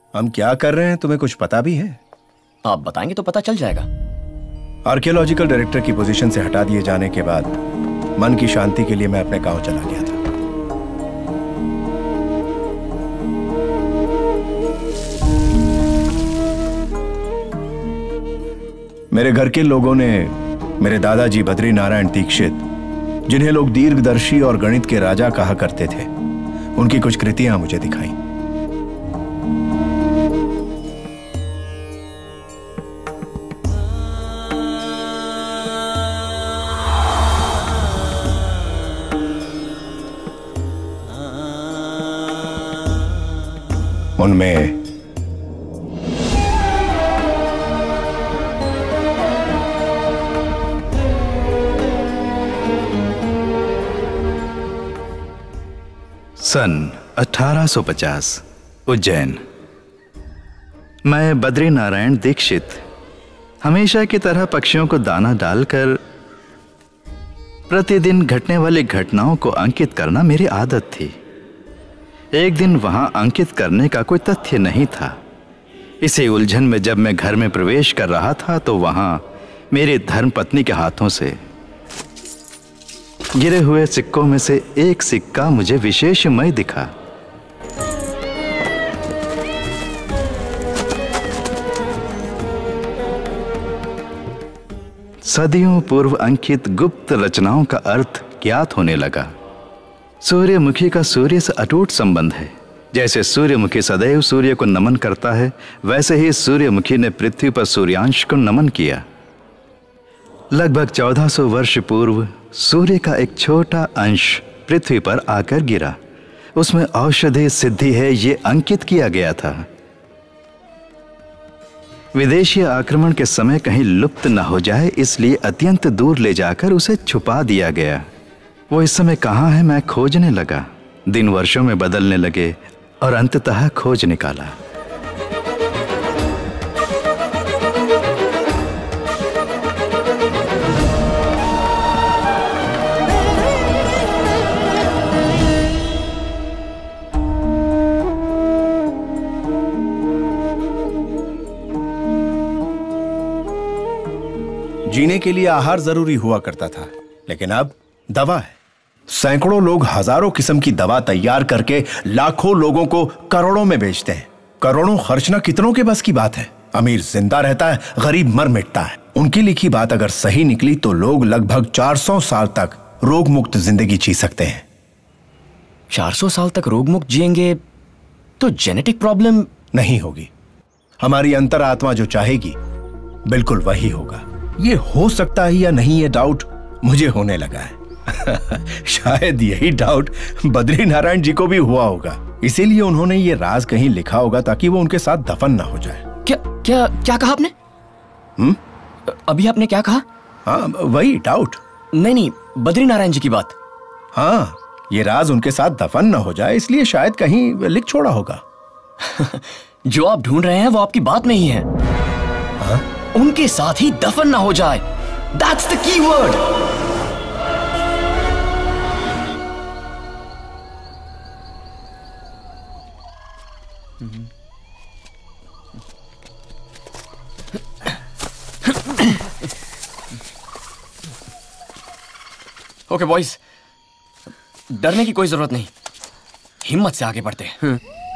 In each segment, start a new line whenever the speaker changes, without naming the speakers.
हम क्या कर रहे हैं तुम्हें कुछ पता भी है?
आप बताएंगे तो पता चल जाएगा।
आर्कियोलॉजिकल डायरेक्टर की पोजीशन से हटा दिए जाने के बाद मन की शांति के लिए मैं अपने गांव चला गया था। मेरे घर के लोगों ने मेरे दादाजी बद्री नारायण दीक्षित, जिन्हें लोग दीर्घदर्शी और गणित के राजा कहा करते थे, उनकी कुछ कृतियां मुझे दिखाई। उनमें
सन 1850 उज्जैन। मैं बद्री नारायण दीक्षित हमेशा की तरह पक्षियों को दाना डालकर प्रतिदिन घटने वाली घटनाओं को अंकित करना मेरी आदत थी। एक दिन वहां अंकित करने का कोई तथ्य नहीं था। इसी उलझन में जब मैं घर में प्रवेश कर रहा था तो वहां मेरी धर्मपत्नी के हाथों से गिरे हुए सिक्कों में से एक सिक्का मुझे विशेषमय दिखा। सदियों पूर्व अंकित गुप्त रचनाओं का अर्थ ज्ञात होने लगा। सूर्यमुखी का सूर्य से अटूट संबंध है। जैसे सूर्यमुखी सदैव सूर्य को नमन करता है, वैसे ही सूर्यमुखी ने पृथ्वी पर सूर्यांश को नमन किया। लगभग 1400 वर्ष पूर्व सूर्य का एक छोटा अंश पृथ्वी पर आकर गिरा। उसमें औषधि सिद्धि है, ये अंकित किया गया था। विदेशी आक्रमण के समय कहीं लुप्त न हो जाए, इसलिए अत्यंत दूर ले जाकर उसे छुपा दिया गया। वो इस समय कहाँ है, मैं खोजने लगा। दिन वर्षों में बदलने लगे और अंततः खोज निकाला।
जीने के लिए आहार जरूरी हुआ करता था, लेकिन अब दवा है। सैकड़ों लोग हजारों किस्म की दवा तैयार करके लाखों लोगों को करोड़ों में बेचते हैं। करोड़ों खर्चना कितनों के बस की बात है। अमीर जिंदा रहता है, गरीब मर मिटता है। उनकी लिखी बात अगर सही निकली तो लोग लगभग 400 साल तक रोग मुक्त जिंदगी जी सकते हैं।
400 साल तक रोग मुक्त जिएंगे तो जेनेटिक प्रॉब्लम नहीं होगी।
हमारी अंतरात्मा जो चाहेगी बिल्कुल वही होगा। ये हो सकता है या नहीं, ये डाउट मुझे होने लगा है। शायद यही डाउट बद्री नारायण जी को भी हुआ होगा, इसीलिए उन्होंने ये राज कहीं लिखा होगा ताकि वो उनके साथ दफन ना हो जाए।
क्या क्या क्या कहा आपने? अभी आपने क्या कहा?
हाँ, वही डाउट।
नहीं, बद्री नारायण जी की बात।
हाँ, ये राज उनके साथ दफन ना हो जाए, इसलिए शायद कहीं लिख छोड़ा होगा।
जो आप ढूंढ रहे हैं वो आपकी बात में ही है।
हाँ?
उनके साथ ही दफन ना हो जाए, that's the key word. Okay boys, डरने की कोई जरूरत नहीं, हिम्मत से आगे बढ़ते हैं।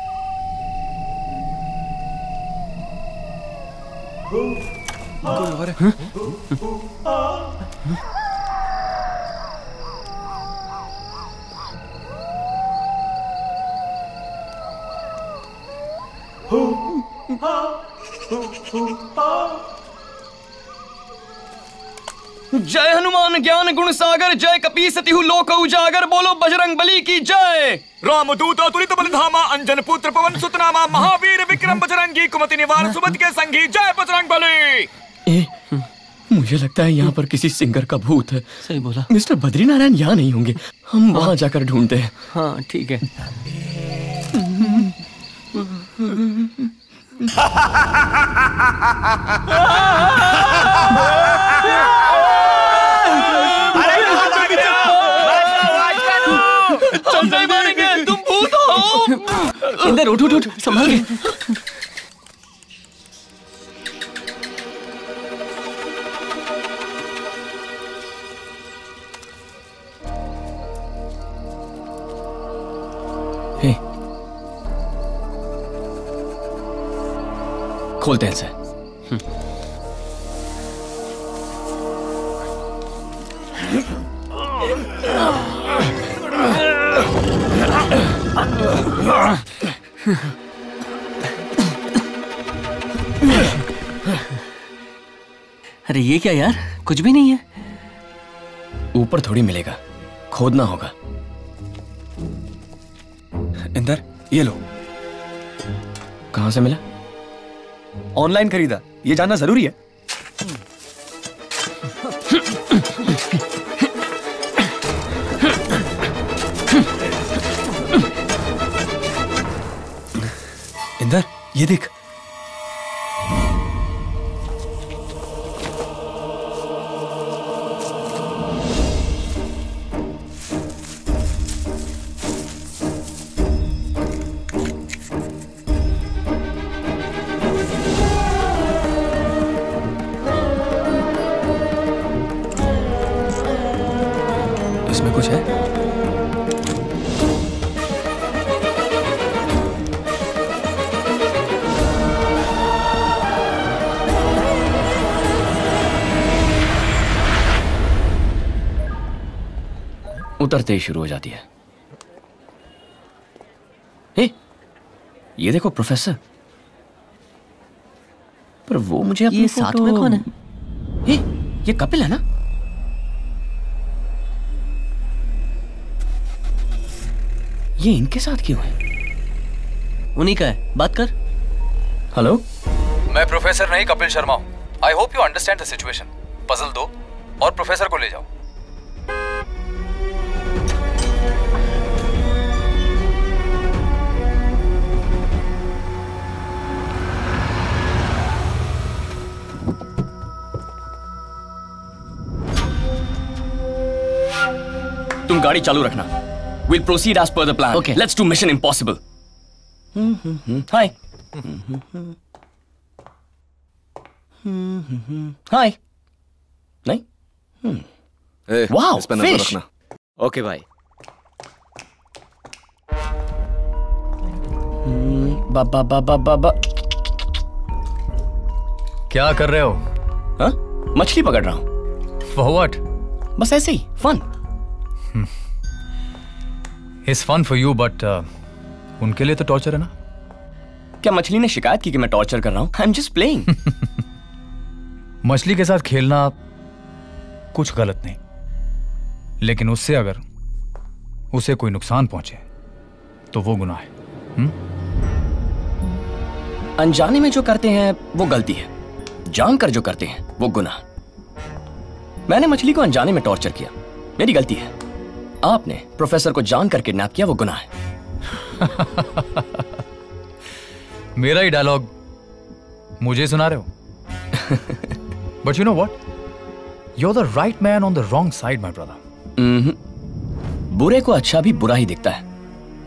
जय हनुमान ज्ञान गुण सागर, जय कपीसतिहु लोक उजागर, बोलो बजरंग बली की जय।
रामदूत तुलित बलधामा, अंजन पुत्र पवन सुत नामा, महावीर विक्रम बजरंगी, कुमति निवार सुमति के संगी, जय बजरंग बली।
मुझे लगता है यहाँ पर किसी सिंगर का भूत है।
सही बोला।
मिस्टर बद्री नारायण यहाँ नहीं होंगे, हम वहां जाकर ढूंढते हैं।
हाँ ठीक है।
हम नहीं मारेंगे, तुम भूत हो।
इंदर उठ उठ उठ, संभाल के।
खोलते हैं इसे।
अरे ये क्या यार, कुछ भी नहीं है।
ऊपर थोड़ी मिलेगा, खोदना होगा।
इंदर, ये लो।
कहां से मिला?
ऑनलाइन खरीदा, ये जानना जरूरी है। इंदर, ये देख। इसमें कुछ है?
उतरते ही शुरू हो जाती है। हे, ये देखो प्रोफेसर। पर वो मुझे अपनी
ये साथ में कौन है?
हे, ये कपिल है ना? ये इनके साथ क्यों है?
उन्हीं का है, बात कर।
हेलो,
मैं प्रोफेसर नहीं कपिल शर्मा हूं। I hope you understand the situation. Puzzle दो और प्रोफेसर को ले जाओ।
तुम गाड़ी चालू रखना। We'll proceed as per the plan.
Okay.
Let's do Mission Impossible. Hi. Hi. नहीं? Wow,
इस पे नजर
fish.
रखना। ओके भाई।
बा।
क्या कर रहे हो?
हाँ? मछली पकड़ रहा हूँ।
For what?
बस ऐसे ही, fun.
It's fun for you, but उनके लिए तो टॉर्चर है ना?
क्या मछली ने शिकायत की कि मैं टॉर्चर कर रहा हूँ? I'm just playing.
मछली के साथ खेलना कुछ गलत नहीं, लेकिन उससे अगर उसे कोई नुकसान पहुंचे तो वो गुनाह है।
अनजाने में जो करते हैं वो गलती है, जानकर जो करते हैं वो गुनाह। मैंने मछली को अनजाने में टॉर्चर किया, मेरी गलती है। आपने प्रोफेसर को जानकर किडनैप किया, वो गुनाह है।
मेरा ही डायलॉग मुझे सुना रहे हो? But you know what, you are the right man on the wrong side my brother.
बुरे को अच्छा भी बुरा ही दिखता है।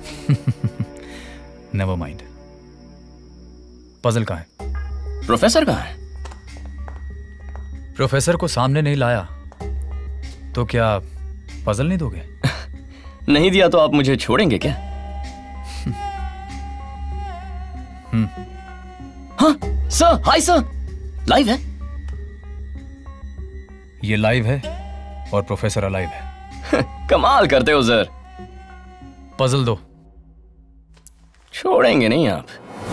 Never mind. पजल कहाँ है?
प्रोफेसर कहाँ है?
प्रोफेसर को सामने नहीं लाया तो क्या पजल नहीं दोगे?
नहीं दिया तो आप मुझे छोड़ेंगे क्या? हाँ सर, हाय सर। लाइव है?
ये लाइव है और प्रोफेसर अलाइव है।
कमाल करते हो सर।
पजल दो।
छोड़ेंगे नहीं आप।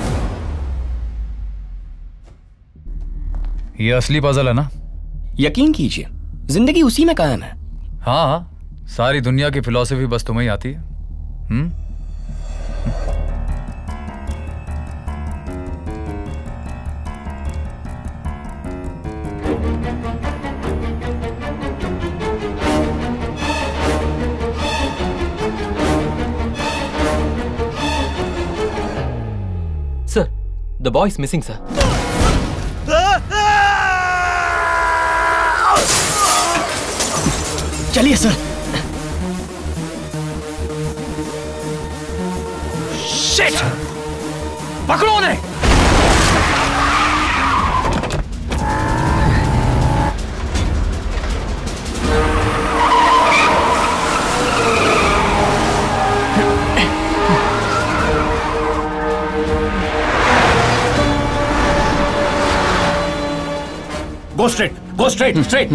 ये असली पजल है ना?
यकीन कीजिए, जिंदगी उसी में कायम है।
हाँ हाँ, सारी दुनिया की फिलॉसफी बस तुम्हें ही आती है।
Sir, the boy is missing sir.
चलिए सर। शिट! पकड़ो उन्हें!
Go straight, go straight, straight.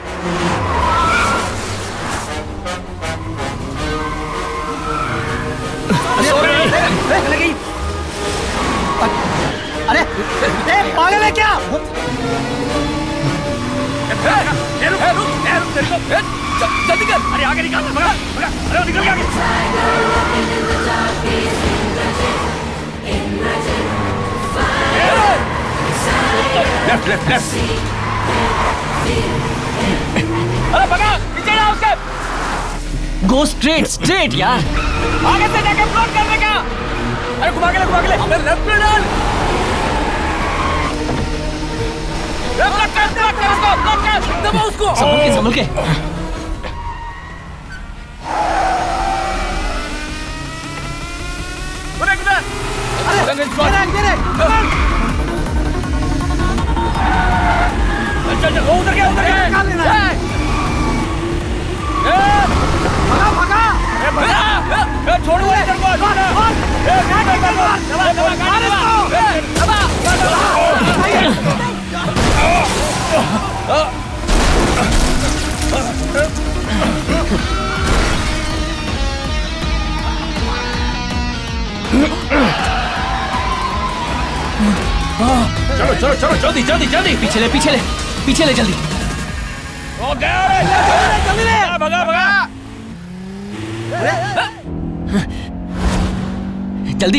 अरे पागल है क्या?
जल्दी कर, अरे आगे निकाल, भगा, भगा, अरे निकल के आगे।
Left left left.
अरे भगा, पीछे जाओ उसके।
गो स्ट्रेट, स्ट्रेट यार।
आगे से जाके फ्लोट करने का। अरे घुमा के ले, घुमा के ले। अबे लेफ्ट में डाल। लेफ्ट कर उसको, दबा उसको।
संभल के, संभल के।
चल चल, उधर गया, उधर गया।
निकाल लेना है। भगा भगा।
भगा, छोड़ दो इधर को।
चलो चलो चलो, जल्दी जल्दी जल्दी। पीछे ले, पीछे ले, पीछे ले जल्दी।
ओ गया रे, जल्दी ले, भगा भगा।
जल्दी।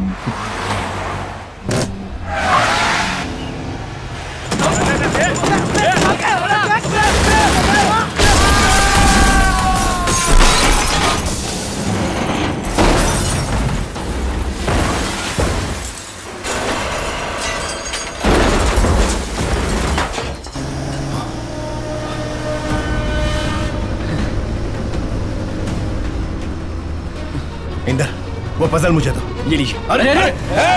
इंदर, वो पजल मुझे दो।
ये लीजिए।
अरे अरे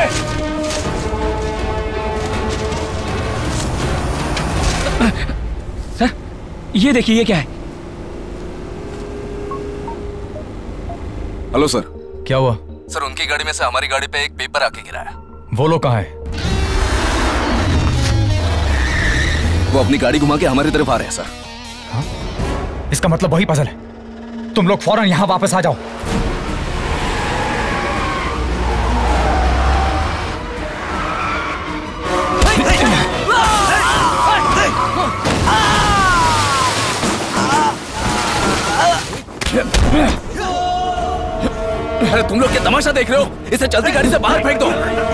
सर, ये देखिए, ये क्या है?
Hello sir.
क्या हुआ?
सर उनकी गाड़ी में से हमारी गाड़ी पे एक पेपर आके गिरा है।
वो लोग कहाँ है?
वो अपनी गाड़ी घुमा के हमारी तरफ आ रहे हैं सर।
हाँ? इसका मतलब वही पजल है। तुम लोग फौरन यहाँ वापस आ जाओ।
अरे तुम लोग क्या तमाशा देख रहे हो? इसे चलती गाड़ी से बाहर फेंक दो।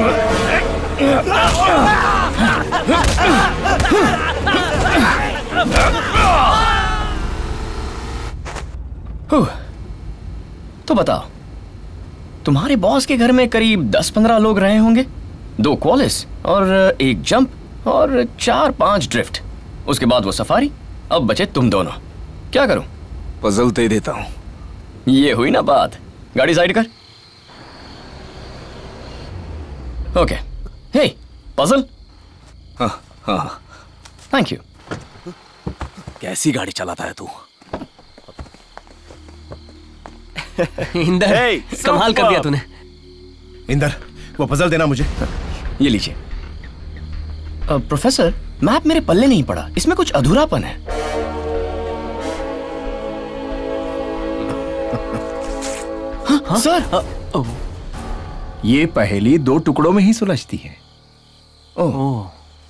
तो बताओ, तुम्हारे बॉस के घर में करीब 10-15 लोग रहे होंगे, 2 क्वालिस और 1 जंप और 4-5 ड्रिफ्ट। उसके बाद वो सफारी। अब बचे तुम दोनों। क्या करूं?
पजल दे देता हूं।
ये हुई ना बात। गाड़ी साइड कर। ओके। Hey, puzzle.
हाँ हाँ,
थैंक यू।
कैसी गाड़ी चलाता है तू?
इंदर, कमाल कर दिया तूने।
इंदर, वो पजल देना मुझे।
ये लीजिए। प्रोफेसर, मैप मेरे पल्ले नहीं पड़ा। इसमें कुछ अधूरापन है। हाँ? सर,
ये पहेली 2 टुकड़ों में ही सुलझती है।
ओह,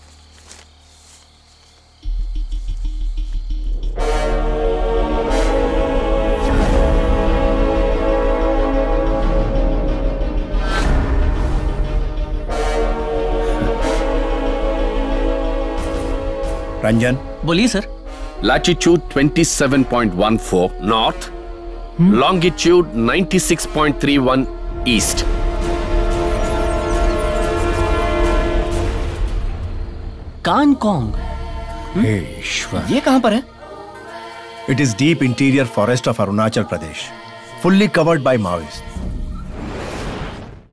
रंजन,
बोलिए sir.
Latitude 27.14 north, longitude 96.31 east.
Kangkong.
हे ईश्वर,
ये कहां पर है?
It is deep interior forest of Arunachal Pradesh, fully covered by Maoist.